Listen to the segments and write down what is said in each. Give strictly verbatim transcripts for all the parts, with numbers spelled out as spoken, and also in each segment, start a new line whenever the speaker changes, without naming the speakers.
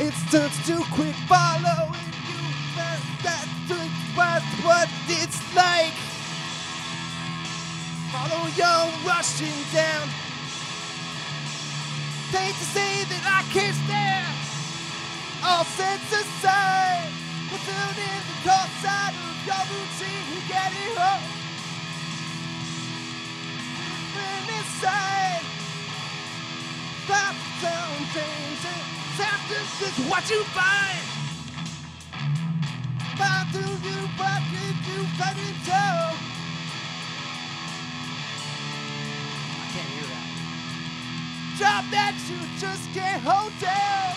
It's just too quick following you. That, that's what, what it's like. Follow your rushing down. Hate to say that I can't stand all sense aside. Without in the cold side of your routine, getting home. Living inside. Pop some things and something's just what you find. Find through you, what did you find it tell? I can't hear that. Job that you just can't hold down.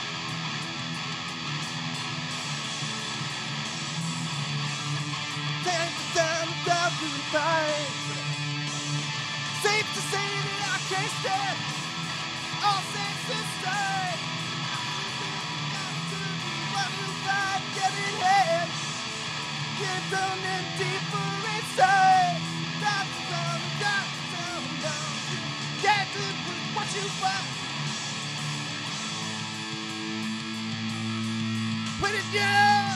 Take the time to talk to the fight. Safe to say that I can't stand all sense aside. What you find, get in hand. Get down and deeper inside. Stop, stop, stop, stop, stop. Get to what you find. Put it down.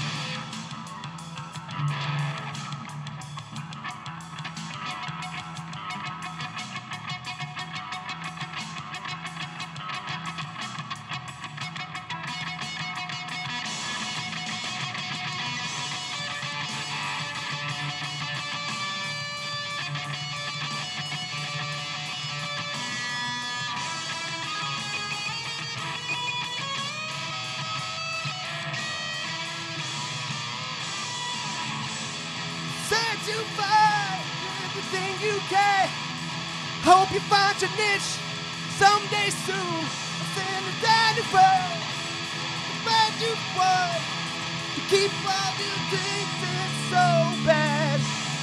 Said you find everything you can. Hope you find your niche someday soon. Send it down the road to find you one. To keep all you things in so bad.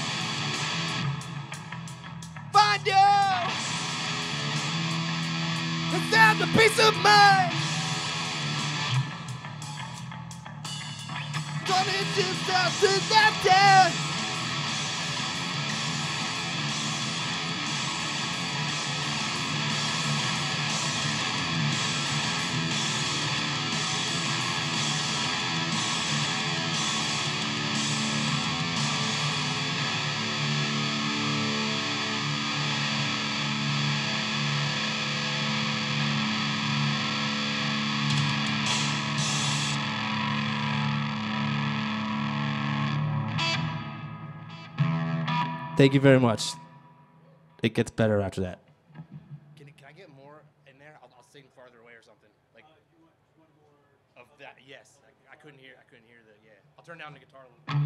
Find you and found the peace of mind. Don't it just out to that down. Thank you very much. It gets better after that.
Can, can I get more in there? I'll, I'll sing farther away or something. Like uh, you want one more of that? Yes. I, I couldn't hear. I couldn't hear the. Yeah. I'll turn down the guitar a little bit.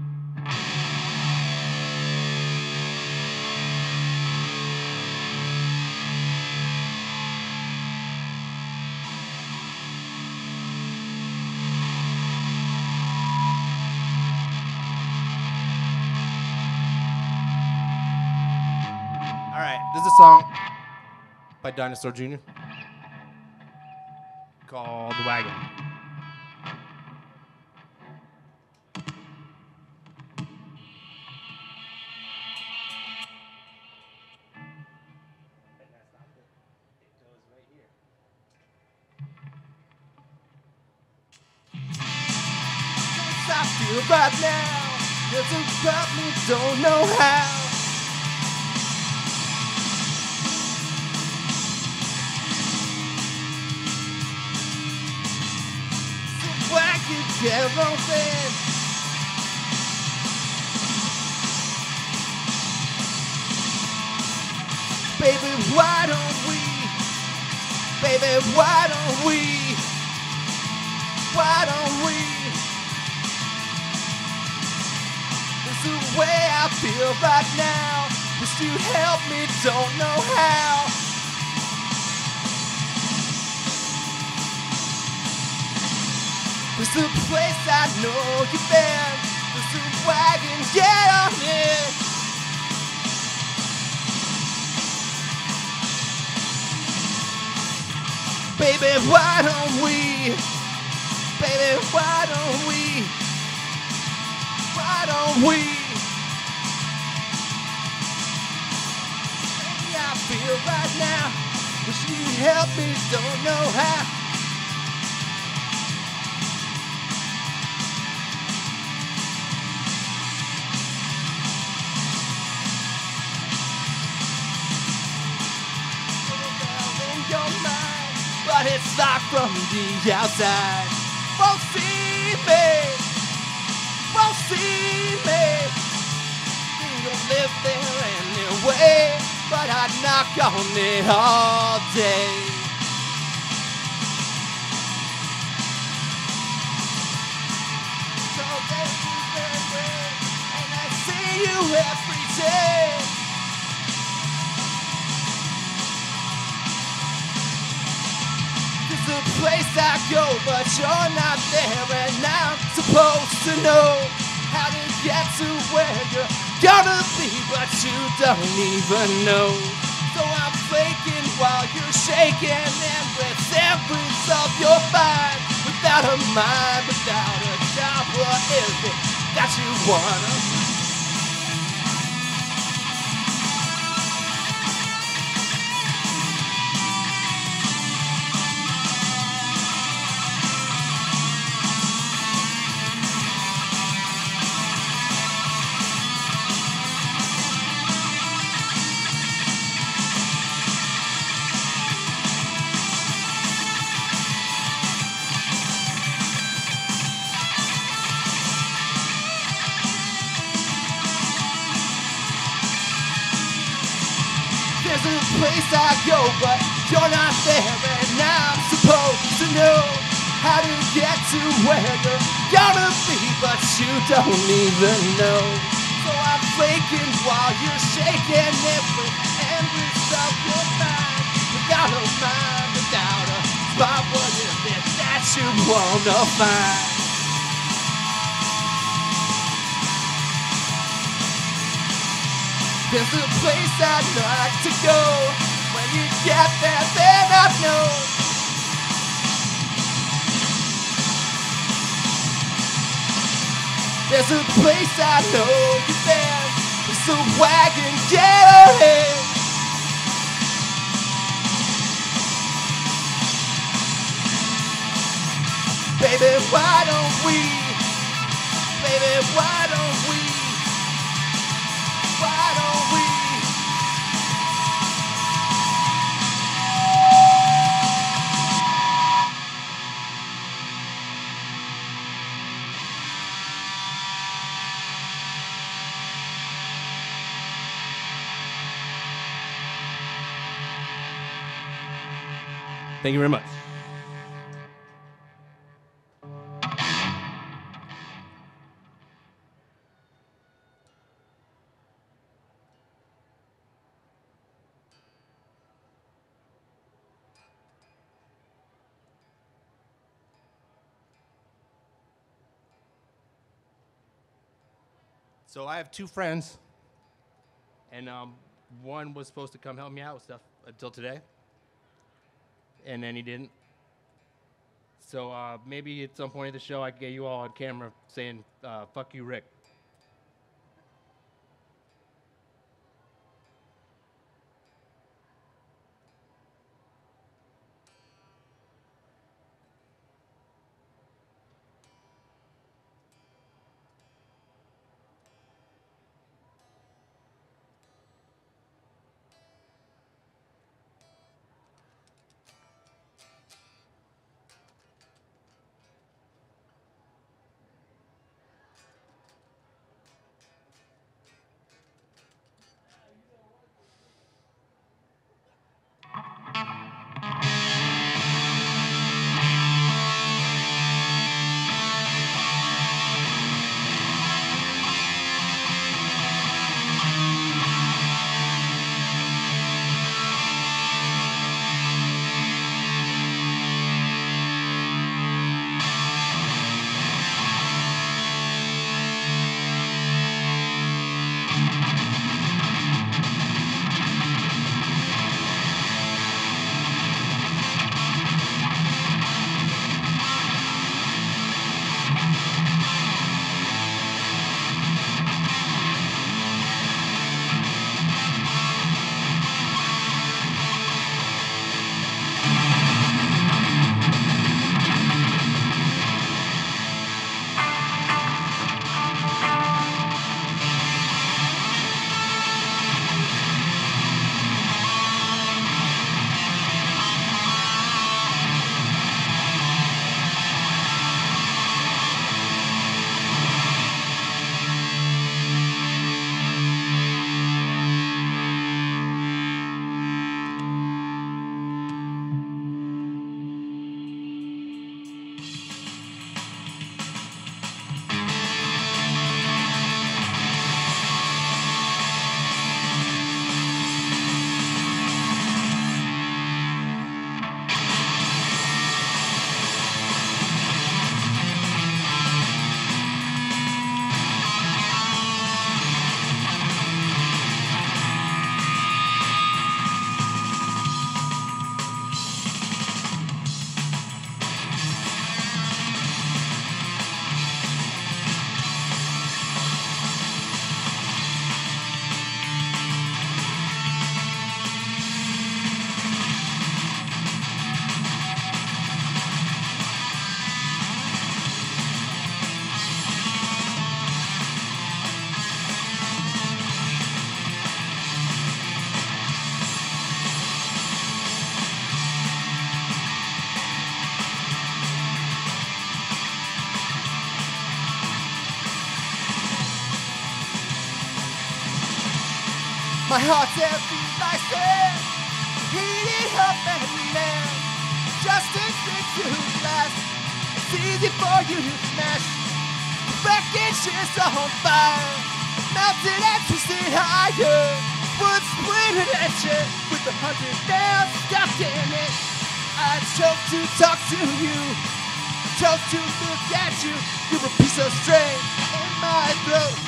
All right, this is a song by Dinosaur Junior called The Wagon.
I feel right now, there's a part me don't know how. Get on then. Baby, why don't we? Baby, why don't we? Why don't we? This is the way I feel right now. Wish you'd help me, don't know how. This is the place I know you've been. This is the wagon, get on it. Baby, why don't we? Baby, why don't we? Why don't we? Baby, I feel right now. Wish you'd help me, don't know how. it's like from the outside. Won't see me, won't see me. You don't live there anyway, but I knock on it all day. So there's you very well, and I see you every day. There's a place I go, but you're not there, and I'm supposed to know how to get to where you're gonna be, but you don't even know. So I'm flaking while you're shaking, and with samples of your mind, without a mind, without a job, what is it that you wanna? There's a place I go, but you're not there, and I'm supposed to know how to get to where you're gonna be, but you don't even know. So I'm flaking while you're shaking every endless of your mind, without a mind, without a spot. What is it that you wanna find? There's a place I'd like to go. When you get there, then I know. There's a place I know you've been. It's a wagon, get ahead. Baby, why don't we? Baby, why don't we? Why don't we?
Thank you very much. So I have two friends, and um, one was supposed to come help me out with stuff until today, and then he didn't. So uh, maybe at some point in the show I can get you all on camera saying, uh, fuck you, Rick.
My heart's empty like sand, heating up and man. Just a drink to last. It's easy for you to smash. The wreckage is on fire, melted and twisted higher. Wood splintered at you with a hundred nails stuck in it. I choke to talk to you, choke to look at you. You're a piece of string in my throat.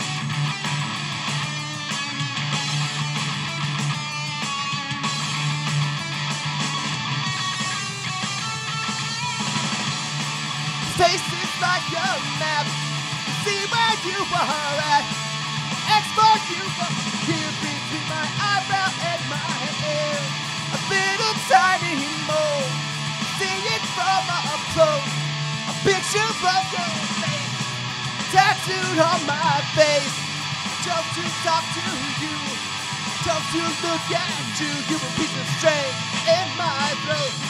Faces like a map, see where you are at. X for you, here between my eyebrow and my ear. A little tiny mole, see it from up close. A picture of your face, tattooed on my face. Just to talk to you, just to look at you. You're a piece of string in my throat.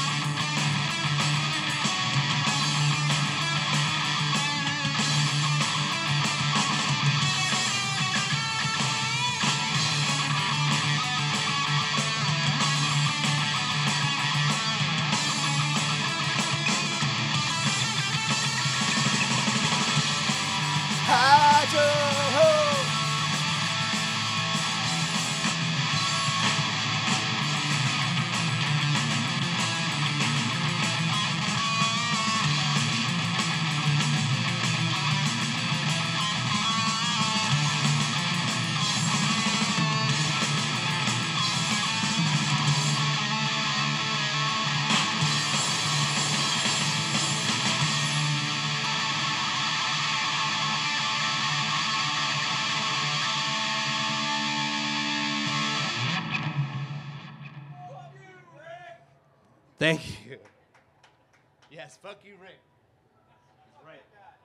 Thank you. Yes, fuck you, Rick. That's right.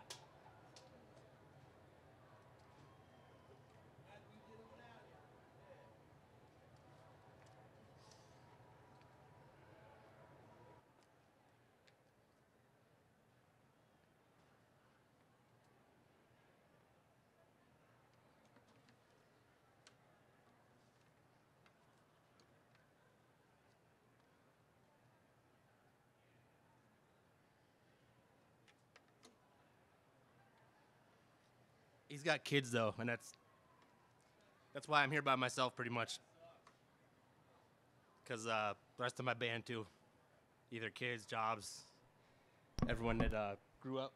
He's got kids though, and that's that's why I'm here by myself pretty much. Cause uh, the rest of my band too, either kids, jobs, everyone that uh, grew up.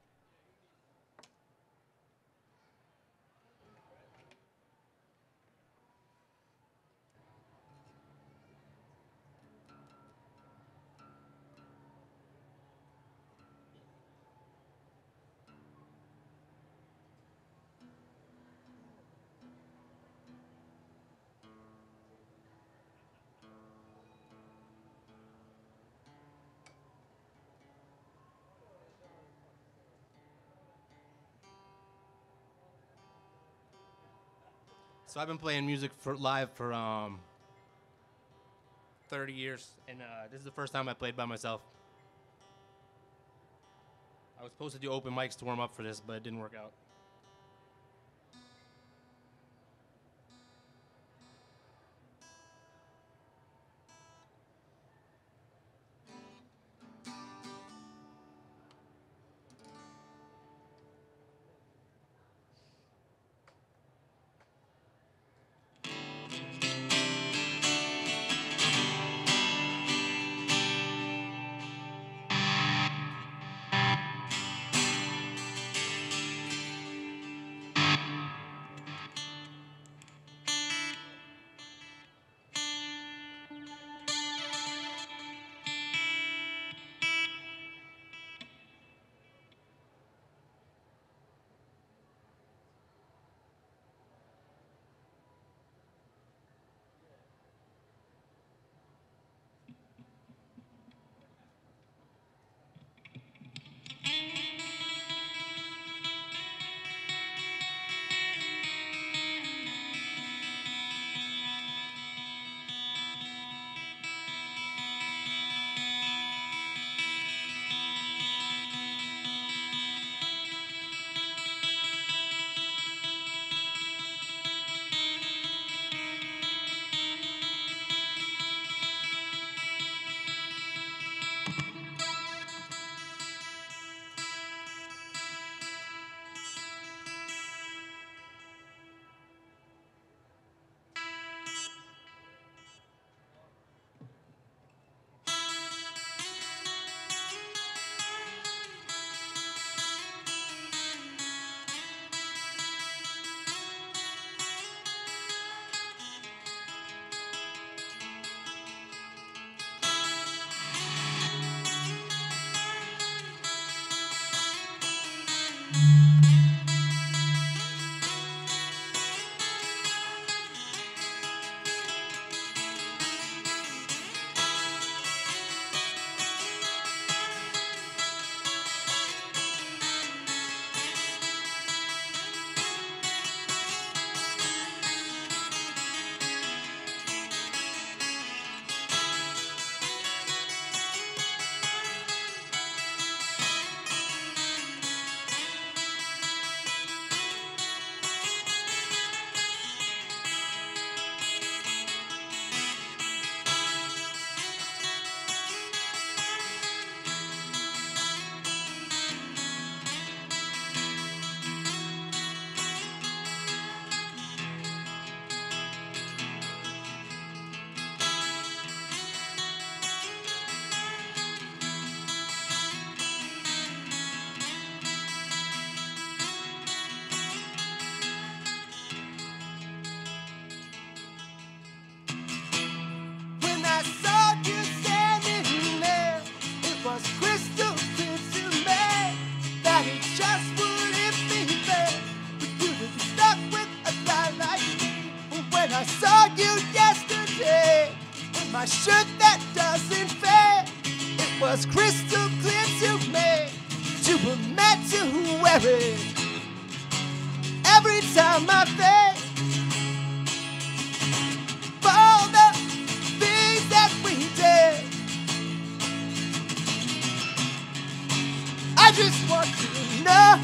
So I've been playing music for live for um, thirty years, and uh, this is the first time I played by myself. I was supposed to do open mics to warm up for this, but it didn't work out. my shirt that doesn't fit. It was crystal clear to me. You were meant to wear it. Every time I think for all the things that we did, I just want to know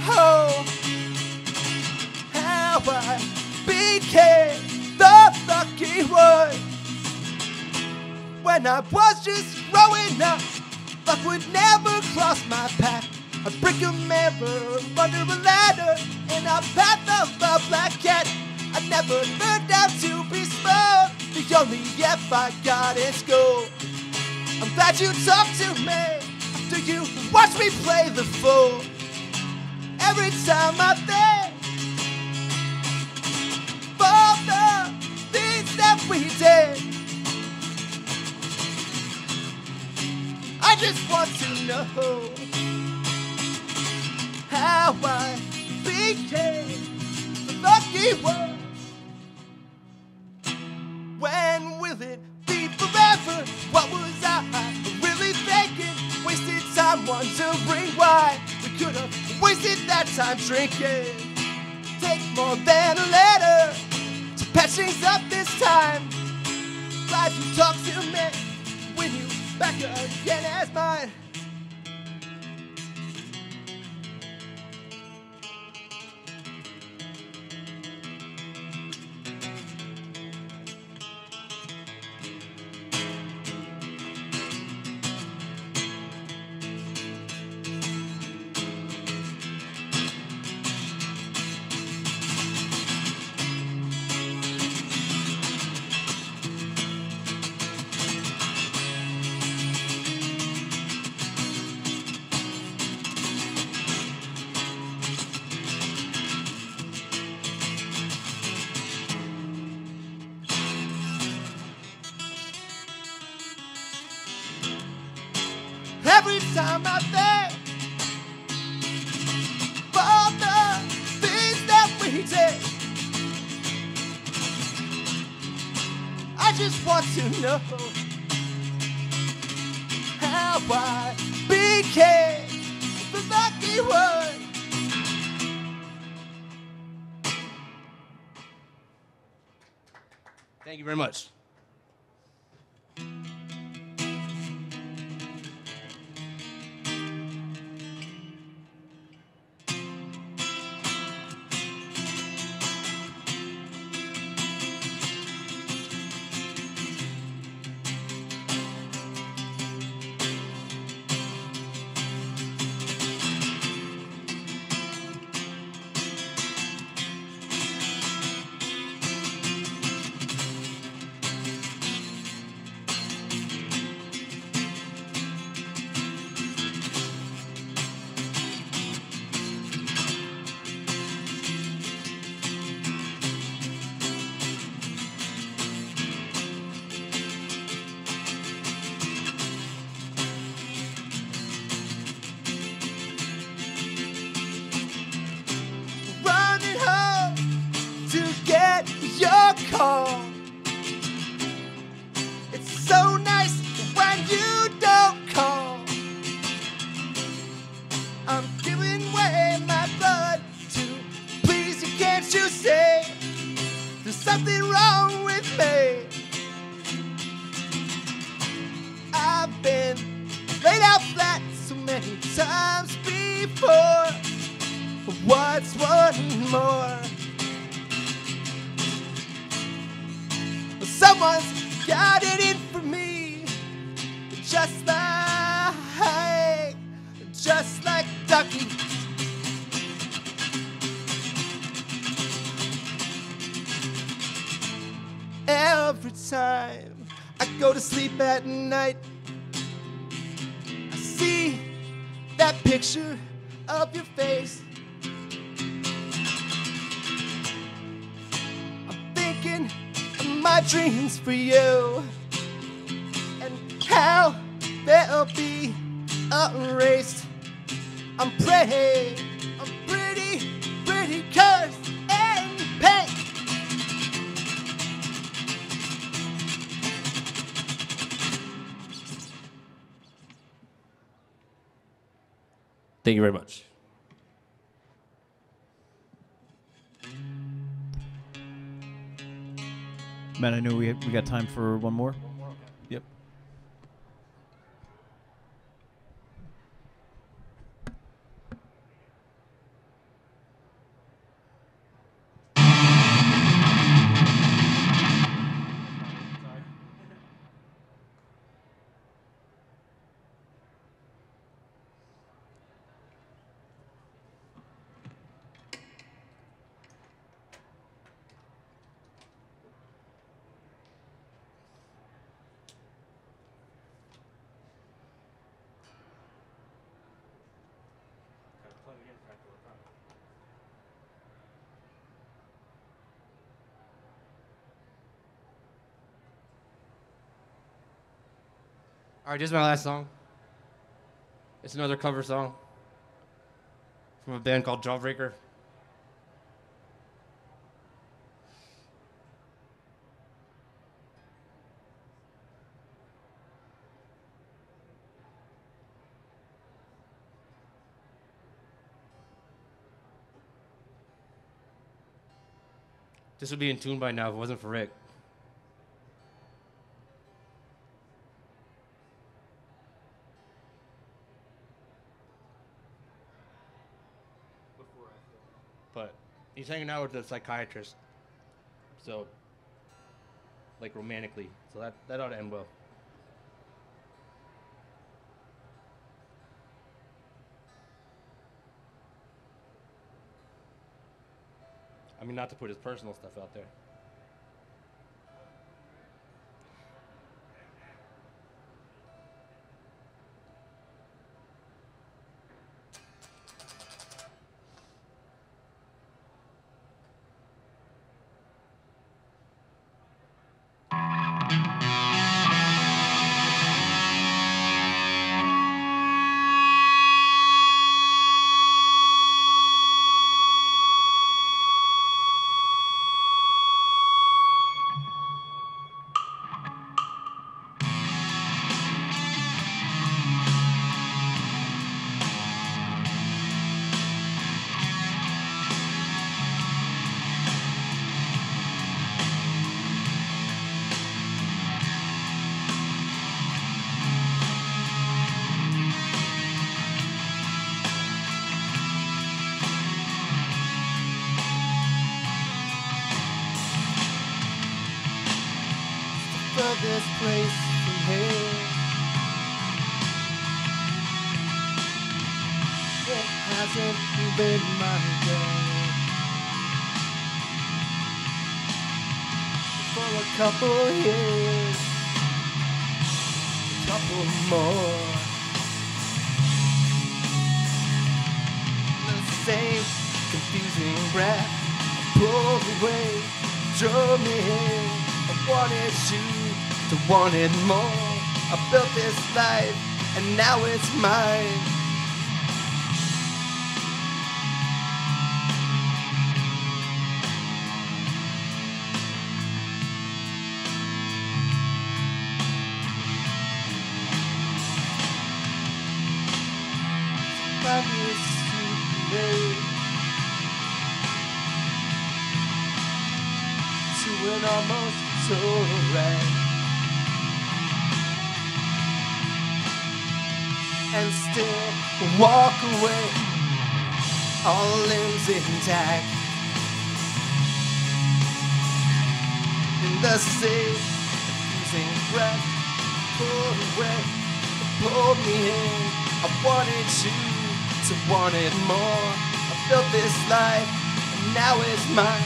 how I became the lucky one. When I was just growing up, luck would never cross my path. A brick of mirror under a ladder in a path of a black cat. I never learned how to be smart, the only F I got in school. I'm glad you talked to me after you watched me play the fool. Every time I think for all the things that we did, I just want to know how I became the lucky one. When will it be forever? What was I really thinking? Wasted time wondering why we could have wasted that time drinking. Take more than a letter to patch things up this time. Glad you talked to me when you back again as mine. Every time I think for all the things that we did, I just want to know how I became the lucky one.
Thank you very much.
Your call. It's so nice when you don't call. I'm giving away my blood to please you. Can't you say there's something wrong with me? I've been laid out flat so many times before. What's one more? Someone's got it in for me, just like, just like Ducky. Every time I go to sleep at night, I see that picture of your face. I'm thinking my dreams for you and how they'll be erased. I'm pretty, I'm pretty, pretty cursed and pain.
Thank you very much.
Matt, I know we we got time for one more. Yep.
All right, this is my last song. It's another cover song from a band called Jawbreaker. This would be in tune by now if it wasn't for Rick. But he's hanging out with a psychiatrist, so like romantically, so that that ought to end well. I mean, not to put his personal stuff out there.
This place from here, it hasn't been my day for a couple years, a couple more. The same confusing breath pulled away, drove me in. I wanted you to want it more. I built this life and now it's mine. Probably it's too late to an almost total wreck. And still walk away, all limbs intact. In the same confusing breath, pulled away, pulled me in. I wanted you to want it more. I built this life, and now it's mine.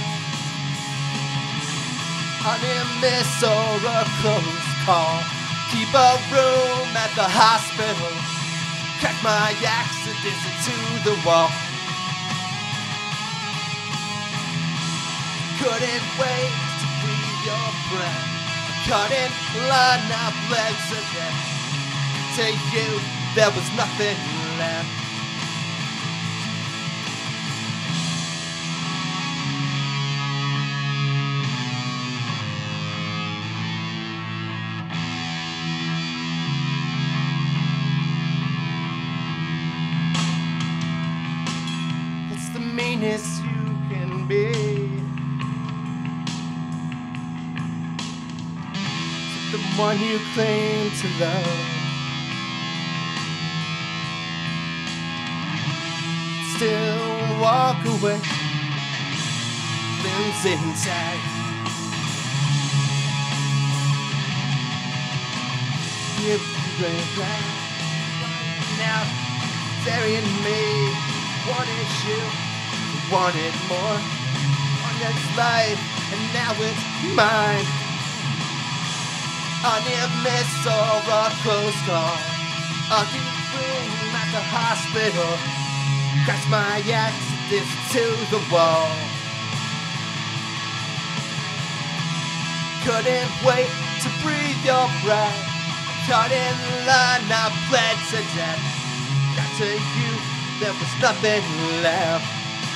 On in this oracle's call, keep a room at the hospital. Crack my accidents into the wall. Couldn't wait to breathe your breath. Couldn't line up legs again. To you, there was nothing left. meanest you can be. The one you claim to love still walk away, feelings intact. Give you back now, burying me. Wanted you, wanted more. On this life, and now it's mine. A near miss or a close call. A deep room at the hospital. Crash my accident to the wall. Couldn't wait to breathe your breath. Caught in line, I bled to death. Got to you, there was nothing left.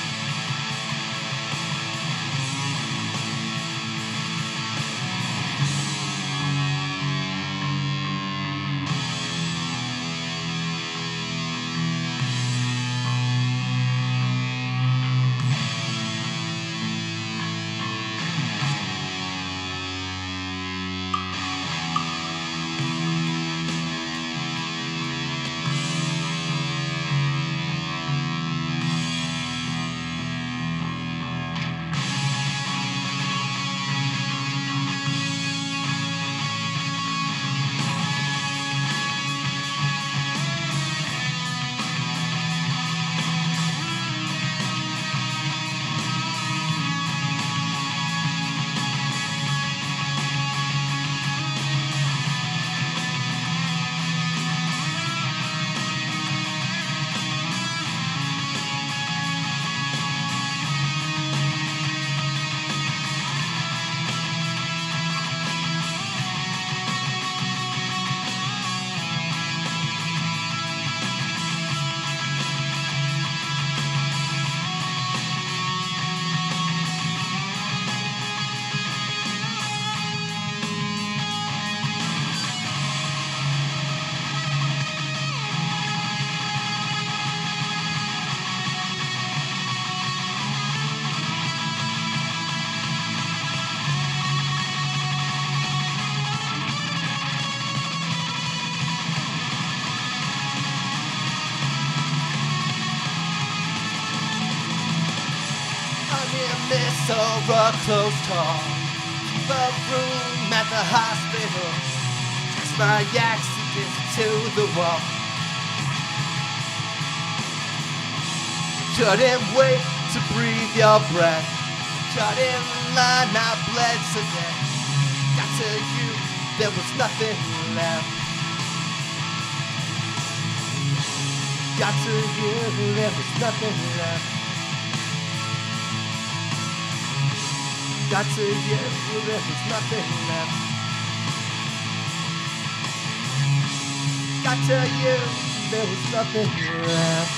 Miss or a close call. A room at the hospital. Crash my accident to the wall. Couldn't wait to breathe your breath. Cut in line, I bled to death. Got to you, there was nothing left. Got to you, there was nothing left. Got to you, there was nothing left. Got to you, there was nothing left.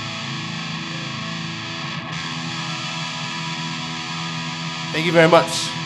Thank you very much.